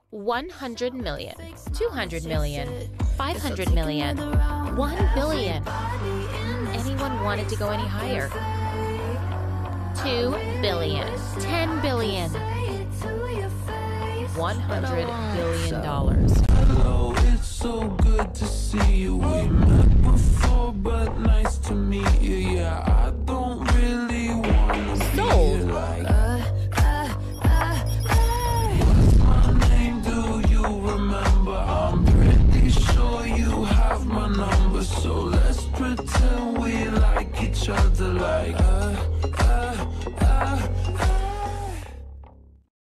100 million, 200 million, 500 million, 1 billion. Anyone wanted to go any higher? 2 billion, 10 billion, $100 billion.